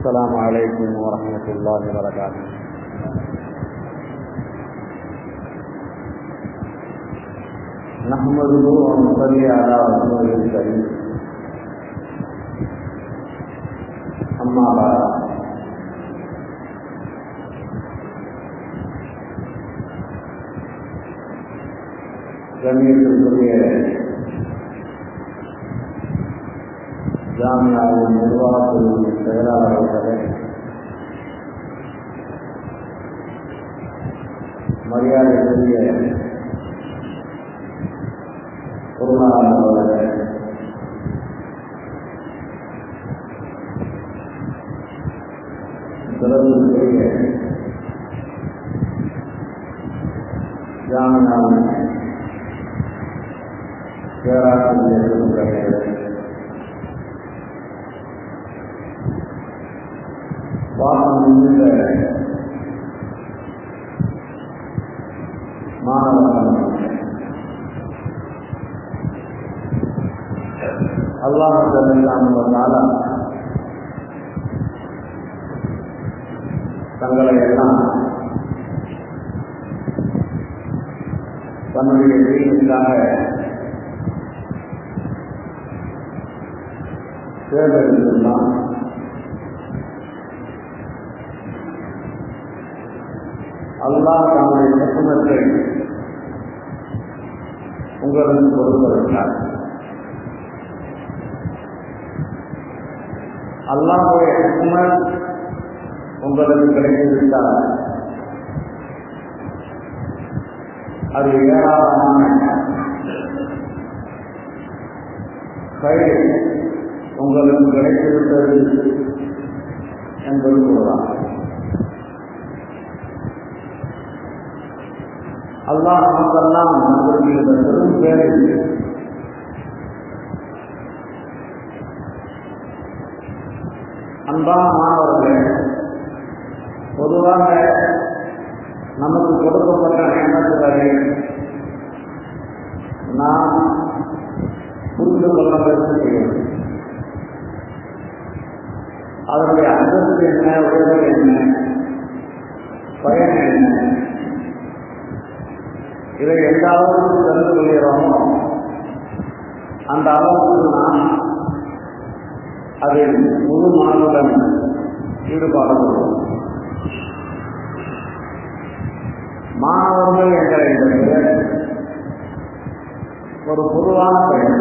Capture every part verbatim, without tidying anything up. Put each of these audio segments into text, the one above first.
السلام عليكم ورحمة الله وبركاته. نحمده ونصلي على رسوله الكريم. أما بعد، கண்ணியத்திற்குரிய ஜாமியாவின் நிர்வாகத்தின் செயலாளர் அவர்களே, மரியாதைக்குரிய பொருளாளர் அவர்களே, சிறப்புக்குரிய ஜாமியாவின் பேராசிரியர், வாசம் மிகுந்த மாணவர்கள், அல்லாஹ் ஜல்லல்லாஹு தங்களை எல்லாம் தன்னுடைய தீனுக்காக தேர்ந்தெடுத்துள்ளான். அல்லாஹ் தன்னுடைய சுத்தத்தை உங்களுக்கு கொடுத்திருக்கிறார். அல்லாஹ்வுடைய சுத்தம் உங்களுக்கு கிடைத்துவிட்டால் அது ஏராளமான கயிறு உங்களுக்கு கிடைத்துவிட்டது என்பது கூறலாம். அல்லாஹ் நமக்கெல்லாம் நம்மளுக்கு இந்த பெரும் பேரை அன்பான மாணவர்களே, பொதுவாக நமக்கு கொடுக்கப்பட்ட எண்ணத்துகளை நாம் புரிந்து கொள்ள முயற்சி செய்யணும். அதனுடைய அந்தஸ்து என்ன, உயர்வு என்ன, பயன் என்ன, இதை எந்த அளவுக்கு தெரிந்து கொள்கிறோமோ அந்த அளவுக்கு நாம் அதில் முழு மனதுடன் ஈடுபாடு கொள்வோம். மாணவர்கள் என்ற இந்த பெயர் ஒரு பொதுவான பெயர்.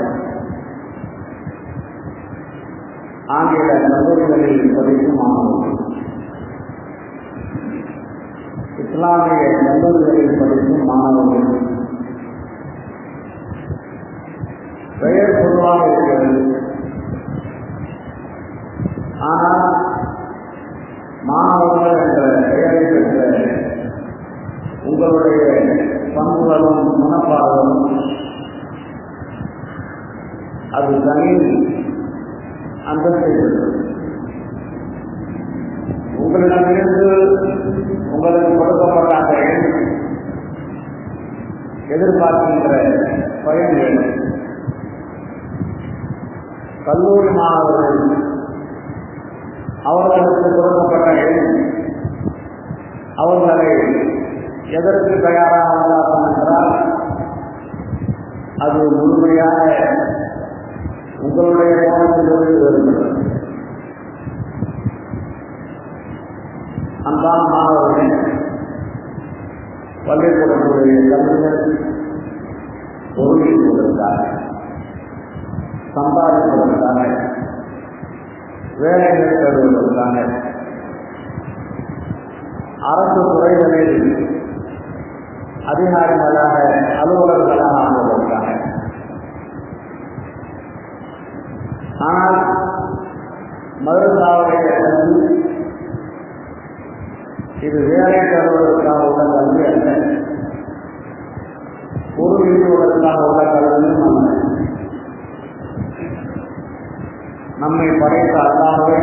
ஆங்கில கல்லூரிகளில் படிக்கும் மாணவர்கள், இஸ்லாமிய கல்லூரிகளில் படிக்கும் மாணவர்கள் பெயர் பொதுவாக இருக்கிறது. ஆனால் மாணவர்கள் என்ற பெயரை பெற்ற உங்களுடைய பண்புகளும் மனப்பாடும் அது தனி அந்தஸ்தை பெற்றது. உங்களிடமிருந்து உங்களுக்கு கொடுக்கப்பட்ட அந்த எதிர்பார்க்கின்ற பயன்கள் கல்லூரி மாணவர்கள் அவர்களுக்கு கொடுக்கப்பட்ட அவர்களை எதற்கு தயாராக உள்ளார்கள் என்றால் அது முழுமையாக உங்களுடைய கோணத்திலிருந்து வருகிறது. அன்பான மாணவர்கள், பள்ளிக்கூடத்துடைய கல்விகள் பொருளீட்டுவதற்காக, சம்பாதிப்பதற்காக, வேலைகள் பெறுவதற்காக, அரசு துறைகளில் அதிகாரிகளாக அலுவலர்களாக ஆகுவதற்காக. ஆனால் மதரசாவுடைய கல்வி இது வேலை பெறுவதற்காக உள்ள கல்வி அல்ல, பொருள் ஈட்டுவதற்காக உள்ள கல்வியும் அல்ல. நம்மை படைத்த அல்லாஹ்வை,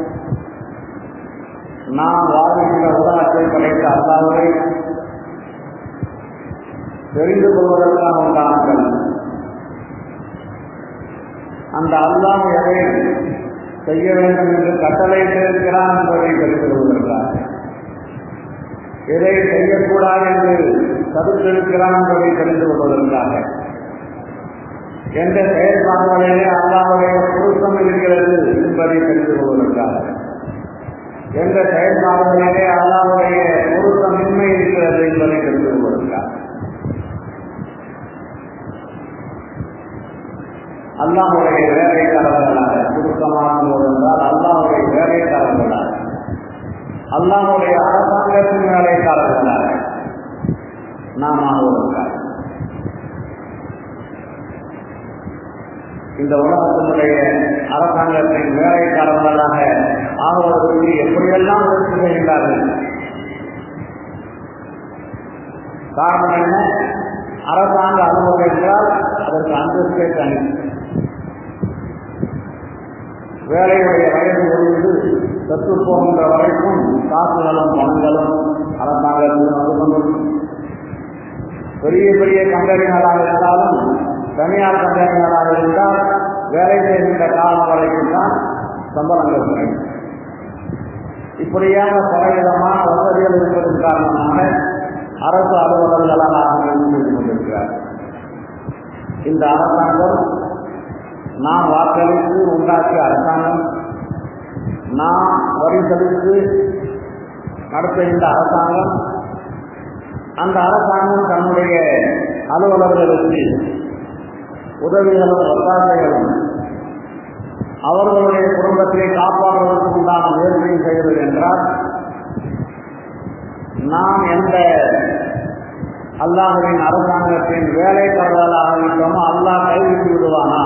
நாம் வாழ்கின்ற உலகத்தை படைத்த அல்லாஹ்வை தெரிந்து கொள்வதற்காக உண்டான அந்த அல்லாஹ் எதை செய்ய வேண்டும் என்று கட்டளையிட்டிருக்கிறான் என்பதை தெரிந்து கொள்கிறார். எதை செய்யக்கூடாது என்று தடுத்திருக்கிறான் என்பதை தெரிந்து கொள்வதற்காக எந்த செயற்பாடுகளிலே அல்லாஹ்வுடைய பொருத்தம் இருக்கிறது என்பதை தெரிந்து கொள்வதற்காக எந்த செயற்பாடுகளிலே அல்லாஹ்வுடைய பொருத்தமின்மை இருக்கிறது என்பதை தெரிந்து கொள்வதற்காக அல்லாஹ்வுடைய வேலைக்காரர்களாக சுருக்கமாக என்றால் அல்லாஹ்வுடைய வேலைக்காரர்களாக அல்லாஹ்வுடைய அரசாங்கத்தின் வேலைக்காரர்களாக நாம் ஆகுவதற்காக இந்த உலகத்தினுடைய அரசாங்கத்தின் வேலைக்காரர்களாக ஆகுவதற்கு எப்படியெல்லாம் முயற்சி செய்கிறார்கள். காரணம் என்ன? அரசாங்க அலுவலகம் என்றால் அதற்கு அந்தஸ்தே தனி. வேலையுடைய வயது ஒழிந்து சத்து போகின்ற வரைக்கும் காசுகளும் பணங்களும் அரசாங்கத்தில் வந்து கொண்டும் பெரிய பெரிய கம்பெனிகளாக இருந்தாலும் தனியார் கம்பெனிகளாக இருந்தால் வேலை செய்கின்ற காலம் வரைக்கும் தான் சம்பளங்கள் கிடைக்கும். இப்படியான பலவிதமான வசதிகள் இருப்பதன் காரணமாக அரசு அலுவலர்களாக செய்து கொண்டிருக்கிறார். இந்த அரசாங்கம் நாம் வாக்களித்து உண்டாக்கிய அரசாங்கம், நாம் வரி செலுத்தி நடத்துகின்ற அரசாங்கம், அந்த அரசாங்கம் தன்னுடைய அலுவலர்களுக்கு உதவிகளும் ஒத்தாசைகளும் அவர்களுடைய குடும்பத்தை காப்பாற்றுவதற்கு உண்டான முயற்சியை செய்வது என்றால் நாம் எந்த அல்லாஹ்வின் அரசாங்கத்தின் வேலைக்காரர்களாக இருக்கிறோமோ அல்லாஹ் கைவிட்டு விடுவானா?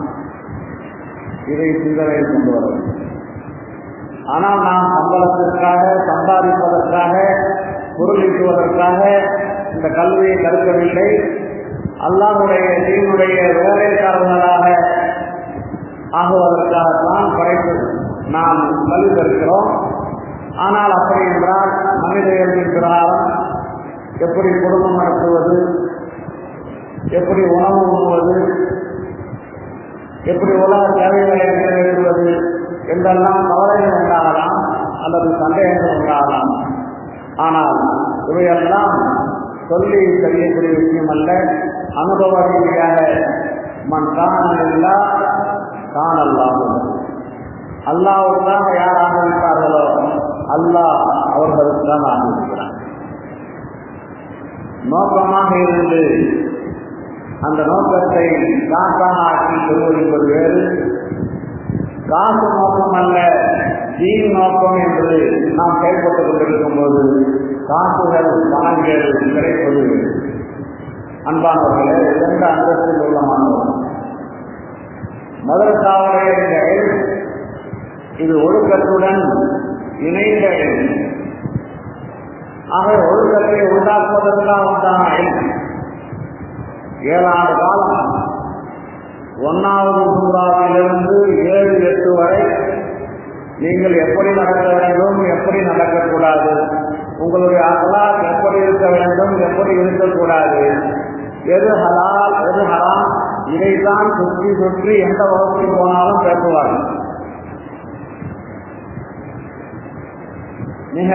இதை சிந்தனை கொண்டு வர வேண்டும். ஆனால் நாம் சம்பளத்திற்காக சம்பாதிப்பதற்காக பொருளீட்டுவதற்காக இந்த கல்வியை கற்கவில்லை. அல்லாஹ்வுடைய தீனுடைய வேலைக்காரர்களாக ஆகுவதற்காகத்தான் படைத்து நாம் கல்வி கற்கிறோம். ஆனால் அப்படி என்றால் மனித இயல்பின் பிரகாரம் எப்படி குடும்பம் நடத்துவது, எப்படி உணவு உண்ணுவது, எப்படி உலக தேவைகளை நிறைவேற்றுவது என்றெல்லாம் கவலைகள் உண்டாகலாம் அல்லது சந்தேகங்கள் உண்டாகலாம். ஆனால் இவையெல்லாம் சொல்லி தெரியக்கூடிய விஷயம் அல்ல. அனுபவ ரீதியாக மன் காணல்லா காணல்லாகும். அல்லாஹ்வுக்காக யார் ஆரம்பித்தார்களோ அல்லாஹ் அவர்களுக்காக ஆரம்பிக்கிறார். நோக்கமாக இருந்து அந்த நோக்கத்தை காசாக ஆக்கி கொள்வதென்பது வேறு. காசு நோக்கம் அல்ல, தீன் நோக்கம் என்று நாம் செயல்பட்டுக் கொண்டிருக்கும் போது காசுகள் பணங்கள் கிடைப்பது அன்பானவர்களே எந்த அந்தஸ்தில் உள்ள மாணவர்கள் மதரசாவுடைய இந்த இது ஒழுக்கத்துடன் இணைந்த ஆக ஒழுக்கத்தை உண்டாக்குவதற்காக உண்டான ஏழாண்டு காலம் ஒன்னாவது சூறாவிலிருந்து ஏழு எட்டு வரை நீங்கள் எப்படி நடக்க வேண்டும், எப்படி நடக்கக்கூடாது, உங்களுடைய அகலாக் எப்படி இருக்க வேண்டும், எப்படி இருக்கக்கூடாது, எது ஹலால் எது ஹராம், இதைத்தான் சுற்றி சுற்றி எந்த வகுப்புக்கு போனாலும் பேசுவார்கள். மிக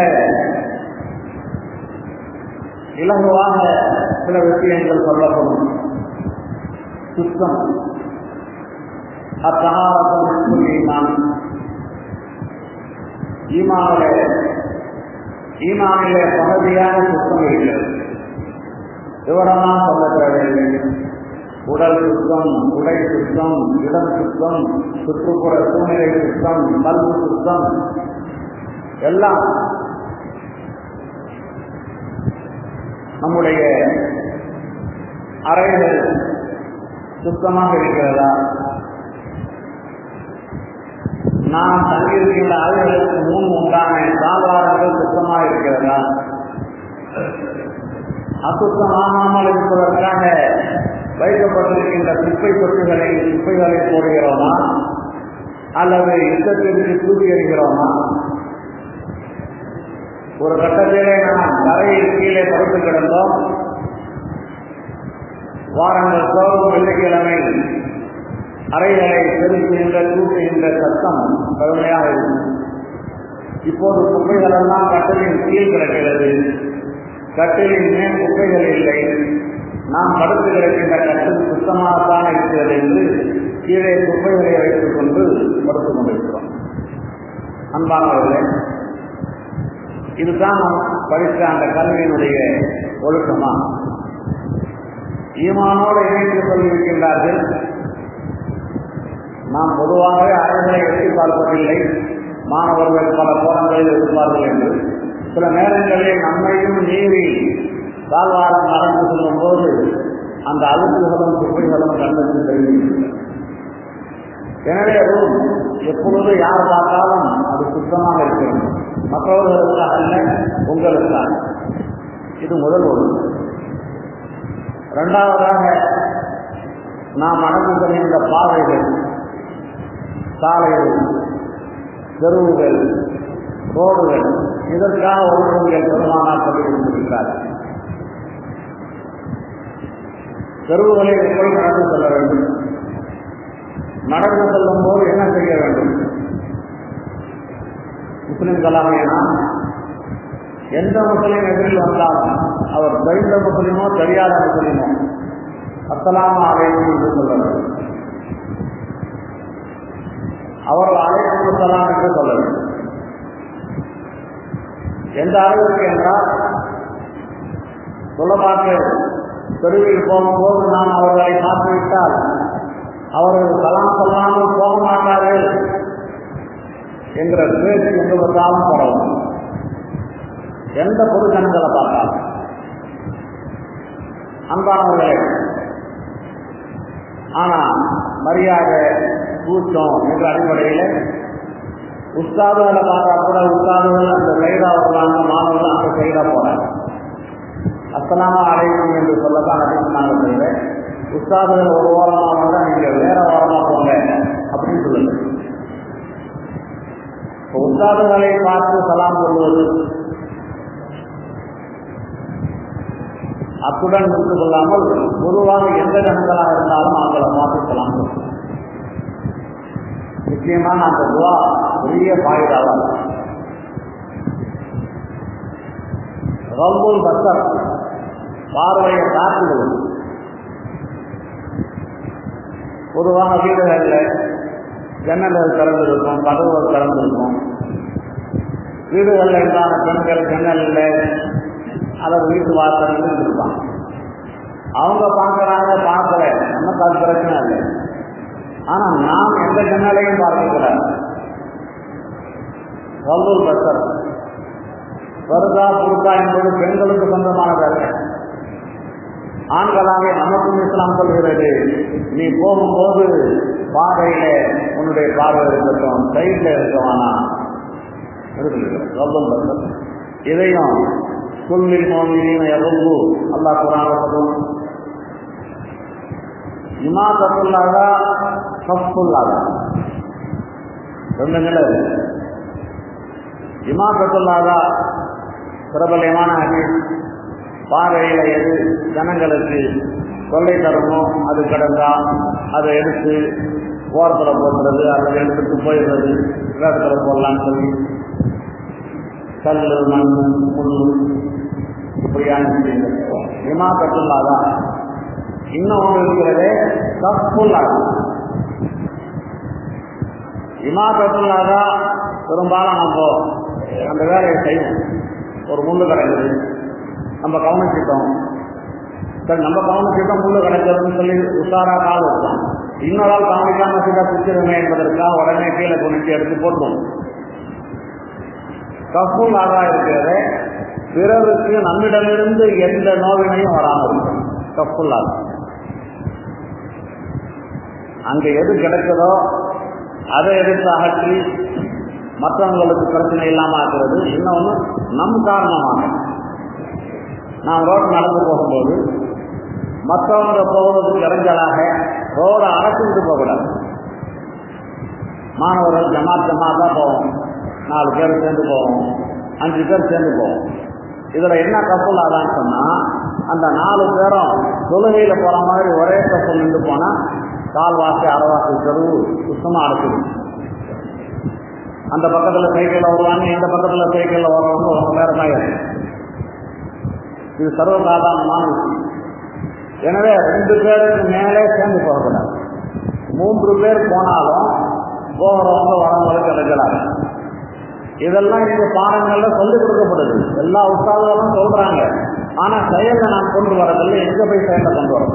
இலகுவாக சில விஷயங்கள் சொல்லப்படும். சுத்தம் அத்தகாரத்தும் ஈமான், ஈமானிலே ஈமானிலே பகுதியான சுத்தம் இருக்கிறது. விவரமாக சொல்ல தேவையில்லை. உடல் சுத்தம், உடை சுத்தம், இடம் சுத்தம், சுற்றுப்புற சூழ்நிலை சுத்தம், கல்வி சுத்தம், எல்லாம் நம்முடைய அறைகள் சுத்தமாக இருக்கிறதா, நாம் தங்கியிருக்கின்ற அறைகளுக்கு முன் உண்டான தாழ்வாரங்கள் சுத்தமாக இருக்கிறதா, அசுத்தமாகாமல் இருப்பதற்காக வைக்கப்பட்டிருக்கின்ற குப்பை தொட்டுகளை குப்பைகளை போடுகிறோமா அல்லது யுத்தத்திற்கு தூக்கி எறிகிறோமா? ஒரு கட்டத்திலே நாம் தரையில் கீழே படுத்து கிடந்தோம். வாரங்கள் தோறும் வெள்ளிக்கிழமை அறைகளை பெருக்குகின்ற தூக்குகின்ற சத்தம் கடுமையாக இருக்கும். இப்போது குப்பைகள் எல்லாம் கட்டிலின் கீழ் கிடக்கிறது. கட்டிலின் மேல் குப்பைகள் இல்லை. நாம் படுத்து கிடக்கின்ற கட்டில் சுத்தமாகத்தான் இருக்கிறது என்று கீழே குப்பைகளை வைத்துக் கொண்டு படுத்துக் கொண்டிருக்கிறோம். அன்பானவர்களே, இதுதான் நாம் படித்த அந்த கல்வியினுடைய ஒழுக்கமா? ஈமானோடு இணைந்து சொல்லியிருக்கின்றார்கள். நாம் பொதுவாகவே அறைகளை எட்டி பார்ப்பதில்லை, மாணவர்கள் பல கோணங்களில் இருப்பார்கள் என்று. சில நேரங்களில் நம்மையும் மீறி கால்வாரம் நடந்து செல்லும் போது அந்த அழுக்குகளும் குப்பைகளும் கண்டது தெரிவிக்கின்றன. எனவே ரூம் எப்பொழுது யார் பார்த்தாலும் அது சுத்தமாக இருக்கிறது, மற்றவர்களுக்காக அல்ல, உங்களுக்காக. இது முதல் ஒழுங்கு. இரண்டாவதாக, நாம் நடந்து செல்கின்ற பாதைகள், சாலைகள், தெருவுகள், ரோடுகள், இதற்காக ஒழுங்குகள் பெருமானார் சொல்லியிருக்கிறார்கள். தெருவுகளை எப்படி நடந்து செல்ல வேண்டும், நடந்து செல்லும் போது என்ன செய்ய வேண்டும்? முஸ்லிம்களாக நாம் எந்த முஸ்லிம் எதிரில் வந்தாலும் அவர் தெரிந்த முஸ்லிமோ தெரியாத முஸ்லிமோ அஸ்ஸலாமு அலைக்கும் என்று சொல்ல வேண்டும். அவர்கள் அலைக்கும் அஸ்ஸலாம் என்று சொல்ல வேண்டும். எந்த அளவிற்கு என்றால், சொல்லமாட்டு தெருவில் போகும்போது நாம் அவர்களை பார்த்துவிட்டால் அவர்கள் சலாம் சொல்லாமல் போக மாட்டார்கள் என்ற பேச்சு எங்கு வந்தாலும் பரவும். எந்த பொது ஜனங்களை பார்த்தாலும். அன்பானவர்களே, ஆனால் மரியாதை கூச்சம் என்ற அடிப்படையில் உஸ்தாதுகளை பார்த்தா கூட உஸ்தாதுகள் அந்த சைடா வருவாங்க, மாணவர்கள் அந்த சைடா போறாங்க. அஸ்ஸலாமு அலைக்கும் என்று சொல்லத்தான் அதிகமாக செய்வேன். உஸ்தாதுகள் ஒரு ஓரமாக வந்தால் நீங்கள் வேற ஓரமாக போங்க அப்படின்னு சொல்லுங்க. உஸ்தாதுகளை பார்த்து சலாம் சொல்வது, அத்துடன் நின்று கொள்ளாமல் பொதுவாக எந்த ஜனங்களாக இருந்தாலும் அவங்களை பார்த்து சலாம் சொல்லுங்க. நிச்சயமாக அந்த துவா பெரிய பாயிதாவாக ரவுல் பஸ்ஸர் பார்வையை காட்டுவது. பொதுவாக வீடுகளில் ஜன்னல்கள் திறந்திருக்கும், கதவுகள் திறந்திருக்கும். வீடுகளில் இருந்தான பெண்கள் ஜன்னலில் அல்லது வீட்டு வாசல் இருந்திருப்பாங்க. அவங்க பார்க்கறாங்க, பார்க்கல, நமக்கு அது பிரச்சனை இல்லை. ஆனால் நாம் எந்த ஜன்னலையும் பார்க்கக்கூடாது. ரவுல் பஸ்ஸர் வருதா புருக்கா என்பது பெண்களுக்கு சொந்தமானது அல்ல. ஆண்களாக நமக்கும் இஸ்லாம் சொல்கிறது, நீ போகும்போது பாதையில உன்னுடைய பார்வை இருக்கட்டும், சைட்ல இருக்கவானா இருக்கு. இதையும் சொல்லில் மோமினின் எவ்வளவு அல்லாஹ் குர்ஆன்ல சொல்லும். இமாதத்துல்லாஹா சஃபுல்லாஹா ரெண்டு நிலை. இமாதத்துல்லாஹா பிரபலமான ஹதீஸ். பாதையில எது ஜனங்களுக்கு தொல்லை தரமோ அது கடந்தா அதை எடுத்து ஓரத்தில் போடுறது அல்லது எடுத்துட்டு போயிடுறது, இடத்துல போடலான்னு சொல்லி கல் மண் முள் இப்படியான இமாதத்துல்லாஹா. இன்னும் ஒன்று இருக்கிறது சஃபுல்லாஹா. இமாதத்துல்லாஹா பெரும்பாலும் நம்ம அந்த வேலையை செய்வோம். ஒரு முள்ளு கிடைக்குது, நம்ம கவனிச்சிட்டோம், சரி நம்ம கவனிச்சிட்டோம் முள்ளு கிடைக்கிறதுன்னு சொல்லி உஷாரா கால் வைப்போம். இன்னொரு ஆள் கவனிக்காம சீதா பிடிச்சிருமே என்பதற்காக உடனே கீழே குனிச்சு எடுத்து போட்டுவோம். கஃபுல்லாஹா இருக்கிறது பிறருக்கு நம்மிடமிருந்து எந்த நோவினையும் வராமல் இருக்கும். கஃபுல்லாஹா அங்க எது கிடைக்கிறதோ அதை எடுத்து அகற்றி மற்றவங்களுக்கு பிரச்சனை இல்லாம ஆக்குறது. இன்னொன்று, நம் காரணமாக நாம் ரோடு நடந்து போகும்போது மற்றவங்க போவதற்கு இறைஞ்சலாக ரோடை அடைச்சிட்டு போகக்கூடாது. மாணவர்கள் ஜமாத் ஜமாத்தா போவோம், நாலு பேர் சேர்ந்து போவோம், அஞ்சு பேர் சேர்ந்து போவோம். இதுல என்ன கப்பல் ஆதான்னு சொன்னா, அந்த நாலு பேரும் தொழுகையில போற மாதிரி ஒரே கப்பல் நின்று போனா கால்வாசி அரைவாசி தெருவு சுத்தமா அடைச்சிடும். அந்த பக்கத்தில் சைக்கிளில் வருவாங்க, இந்த பக்கத்தில் சைக்கிளில் வருவாங்க, ரொம்ப நேரம் ஆயிடும். இது சர்வசாதாரணமான விஷயம். எனவே ரெண்டு பேருக்கு மேலே சேர்ந்து போகக்கூடாது. மூன்று பேர் போனாலும் போகிறவங்க வரவங்களுக்கு கிடைக்கிறாங்க. இதெல்லாம் இந்த பாடங்கள்ல சொல்லிக் கொடுக்கப்படுது. எல்லா உற்சாகங்களும் சொல்றாங்க. ஆனா செயலை நான் கொண்டு வரதில்லை. எங்க போய் செயலை கொண்டு வரோம்?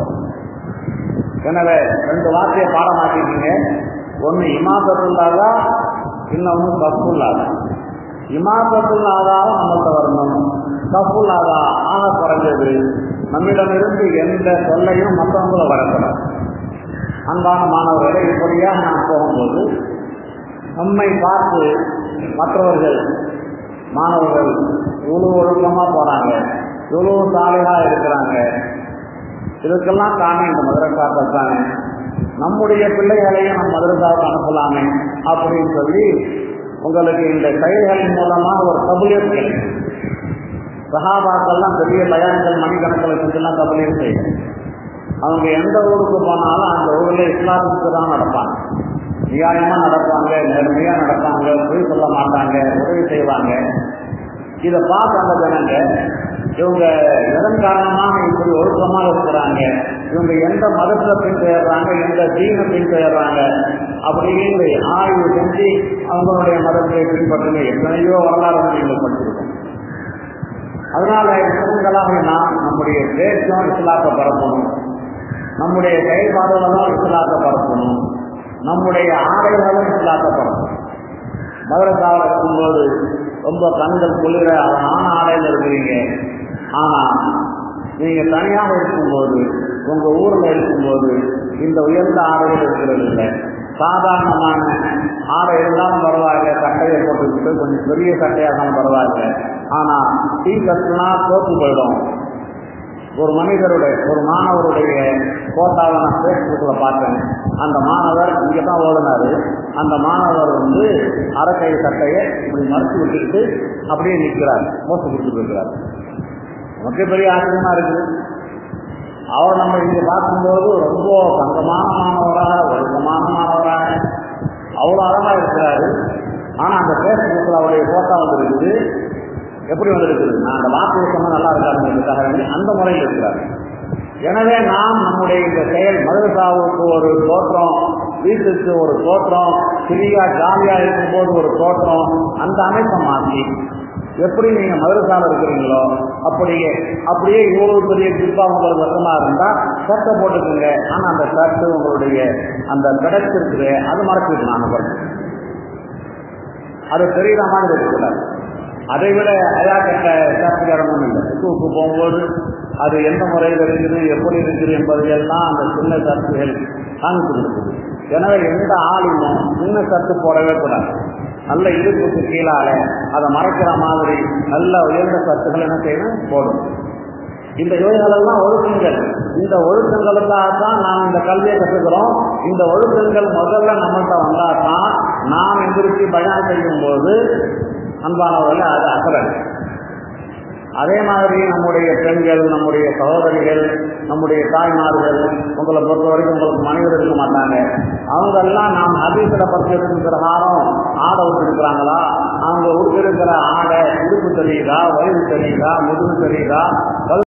எனவே ரெண்டு வார்த்தையை பாடமாக்கிட்டீங்க. ஒன்று இமாபத்துள்ளாதா, இன்னொன்று கஃபுல்லாதா. இமாபத்துள்ளாதாவும் நம்மள்கிட்ட வரணும். கஃபுல்லாதா ஆக குறைஞ்சது நம்மிடமிருந்து எந்த சொல்லையும் மற்றவங்களை வரக்கூடாது. அன்பான மாணவர்களை இப்படியாக நாம் போகும்போது நம்மை பார்த்து மற்றவர்கள் மாணவர்கள் இவ்வளோ ஒழுக்கமாக போகிறாங்க, இவ்வளோ சாலையாக இருக்கிறாங்க, இதுக்கெல்லாம் காரணம் இந்த மதுரக்காக்கள் தானே, நம்முடைய பிள்ளைகளையும் நம் மதுரக்காவுக்கு அனுப்பலாமே அப்படின்னு சொல்லி உங்களுக்கு இந்த செயல்களின் மூலமாக ஒரு கபூலியத் கிடைக்கும். சஹாபாக்கள்லாம் பெரிய பயான்கள் மணிக்கணக்கில் செஞ்செல்லாம் கபூலியத் செய்யும். அவங்க எந்த ஊருக்கு போனாலும் அந்த ஊரில் இஸ்லாமுக்கு தான் நடப்பாங்க. நியாயமாக நடப்பாங்க, நேர்மையாக நடப்பாங்க, பொய் சொல்ல மாட்டாங்க, உதவி செய்வாங்க. இதை பார்த்து அந்த ஜனங்க இவங்க எதன் காரணமாக இப்படி ஒழுக்கமாக இருக்கிறாங்க, இவங்க எந்த மதத்தில் பின்தொடர்றாங்க, எந்த தீனை பின்தொடர்றாங்க அப்படின்னு ஆய்வு செஞ்சு அவங்களுடைய மதத்தை பின்பற்றுங்க. எத்தனையோ வரலாறு நீங்கள் படிச்சிருக்கோம். அதனால இஸ்லாங்களாக நாம் நம்முடைய பேச்சும் இஸ்லாத்தை பரப்பணும், நம்முடைய செயல்பாடுகளும் இஸ்லாத்தை பரப்பணும், நம்முடைய ஆடைகளும் இஸ்லாத்தை பரப்பணும். மதுரக்காவில் இருக்கும்போது ரொம்ப கண்கள் குளிர ஆன ஆடையில் இருக்கிறீங்க. ஆனால் நீங்கள் தனியாக இருக்கும்போது, உங்கள் ஊரில் இருக்கும்போது இந்த உயர்ந்த ஆடைகள் இருக்கிறது இல்லை. சாதாரணமான ஆடை இருந்தாலும் பரவாயில்ல, சட்டையை போட்டுக்கிட்டு கொஞ்சம் பெரிய சட்டையாக இருந்தாலும் பரவாயில்ல. ஆனால் டீ கட்டுனா தோற்று போயிடும். ஒரு மனிதருடைய ஒரு மாணவருடைய போட்டாவை நான் ஃபேஸ்புக்கில் பார்த்தேன். அந்த மாணவர் இங்கே தான் ஓடுனார். அந்த மாணவர் வந்து அரைக்கை சட்டையை இப்படி மறைச்சு விட்டுக்கிட்டு அப்படியே நிற்கிறார், மோசம் கொடுத்துட்டு இருக்கிறார். நமக்கு பெரிய ஆச்சரியமா இருக்குது. அவர் நம்ம இங்கே பார்க்கும்போது ரொம்ப தங்கமான மாணவராக, ஒழுக்கமான மாணவராக, அவ்வளோ அழகாக இருக்கிறாரு. ஆனால் அந்த ஃபேஸ்புக்கில் அவருடைய போட்டோ வந்துருக்குது. எப்படி வந்திருக்குது? நான் அந்த வார்த்தையை சொன்னால் நல்லா இருக்காருங்கிறதுக்காக அந்த முறையில் இருக்கிறார். எனவே நாம் நம்முடைய இந்த செயல் மதரசாவுக்கு ஒரு தோற்றம், வீட்டுக்கு ஒரு தோற்றம், ஃப்ரீயா ஜாலியாக இருக்கும்போது ஒரு தோற்றம், அந்த அமைப்பை மாற்றி எப்படி நீங்கள் மதரசாவில் இருக்கிறீங்களோ அப்படியே அப்படியே இவ்வளவு பெரிய ஜிப்பா உங்களுக்கு வசமாக இருந்தால் சட்டை போட்டுக்குங்க. ஆனால் அந்த சட்டை உங்களுடைய அந்த கிடைச்சிருக்குது அது மறைச்சிட்டு நாங்கள் பண்ணுறோம். அது தெரிகிற மாதிரி இருக்கக்கூடாது. அதை விட அயா கட்ட சாப்பிடணும் இல்லை. ஸ்கூலுக்கு போகும்போது அது எந்த முறையில் இருக்குது, எப்படி இருக்குது என்பதையெல்லாம் அந்த சின்ன சர்ச்சுகள் காமிச்சு கொடுக்குது. எனவே எந்த ஆளுமும் சின்ன சர்ச்சு போடவே கூடாது. நல்ல இடுப்புக்கு கீழால அதை மறைக்கிற மாதிரி நல்ல உயர்ந்த சர்ச்சுகள் என்ன செய்யணும், போடும். இந்த இவைகளெல்லாம் ஒழுக்கங்கள். இந்த ஒழுக்கங்களுக்காக தான் நாம் இந்த கல்வியை கற்றுக்கிறோம். இந்த ஒழுக்கங்கள் முதல்ல நம்மள்கிட்ட வந்தால் தான் நாம் எந்திரிச்சு பயான் செய்யும் போது அன்பானவர்கள் அது அசரல். அதே மாதிரி நம்முடைய பெண்கள், நம்முடைய சகோதரிகள், நம்முடைய தாய்மார்கள், உங்களை பொறுத்த வரைக்கும் உங்களுக்கு மனிதர் இருக்க மாட்டாங்க. அவங்கெல்லாம் நாம் ஹதீஸில் பரிசீலிக்கும் பிரகாரம் ஆடை விட்டுருக்கிறாங்களா, அவங்க விட்டுருக்கிற ஆடை இடுப்பு தெரியுதா, வயிறு தெரியுதா, முதுகு தெரியுதா,